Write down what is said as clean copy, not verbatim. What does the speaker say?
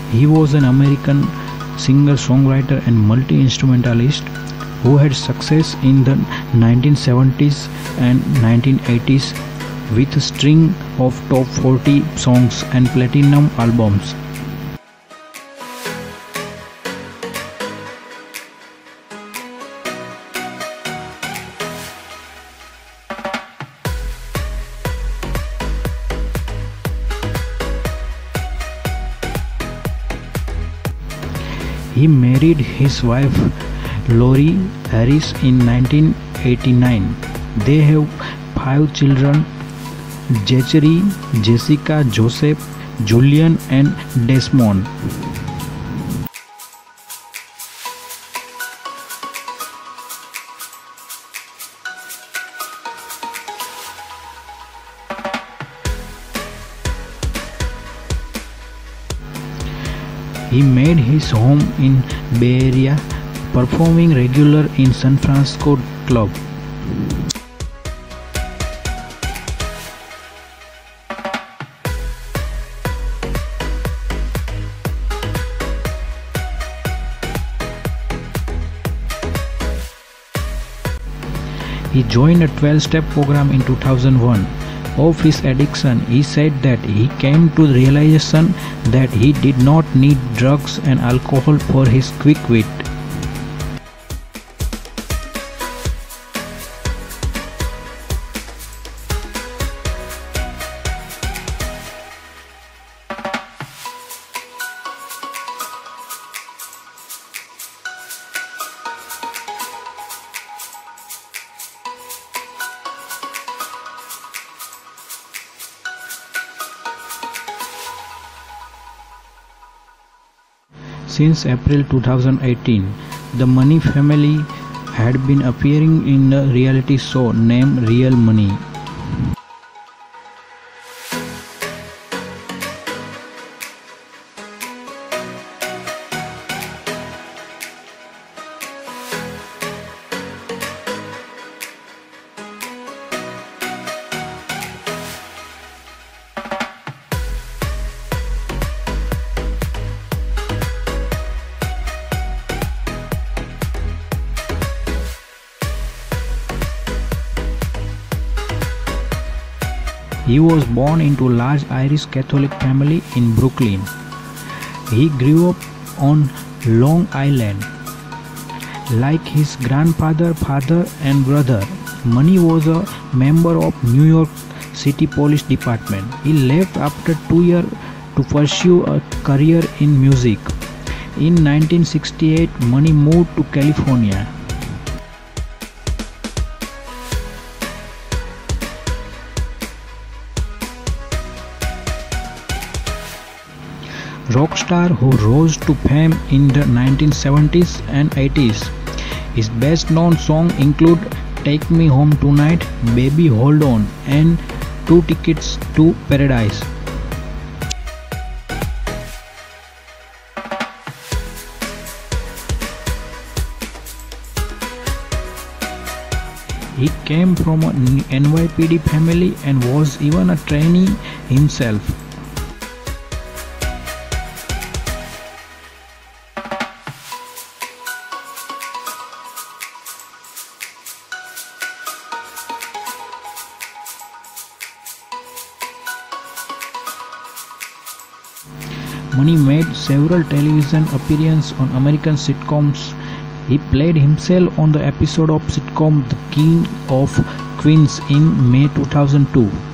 He was an American singer-songwriter and multi-instrumentalist who had success in the 1970s and 1980s with a string of top 40 songs and platinum albums. He married his wife Lori Harris in 1989. They have 5 children: Zachary, Jessica, Joseph, Julian and Desmond. He made his home in Bay Area, performing regular in San Francisco club. He joined a 12-step program in 2001. Of his addiction, he said that he came to the realization that he did not need drugs and alcohol for his quick wit. Since April 2018, the Mahoney family had been appearing in a reality show named Real Money. He was born into a large Irish Catholic family in Brooklyn. He grew up on Long Island. Like his grandfather, father and brother, Mahoney was a member of New York City Police Department. He left after 2 years to pursue a career in music. In 1968, Mahoney moved to California. Rock star who rose to fame in the 1970s and 80s. His best known songs include Take Me Home Tonight, Baby Hold On and 2 Tickets to Paradise. He came from an NYPD family and was even a trainee himself. Mahoney made several television appearances on American sitcoms. He played himself on the episode of sitcom The King of Queens in May 2002.